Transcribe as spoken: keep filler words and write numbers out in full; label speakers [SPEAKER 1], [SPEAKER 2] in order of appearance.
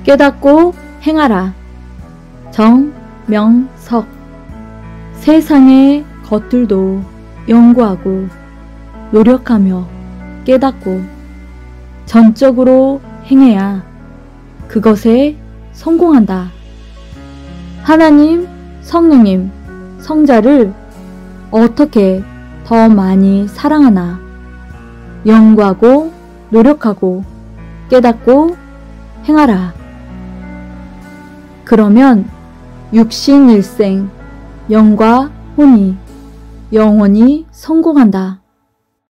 [SPEAKER 1] 깨닫고 행하라. 정명석. 세상의 것들도 연구하고 노력하며 깨닫고 전적으로 행해야 그것에 성공한다. 하나님, 성령님, 성자를 어떻게 더 많이 사랑하나? 연구하고 노력하고 깨닫고 행하라. 그러면 육신일생 영과 혼이 영원히 성공한다.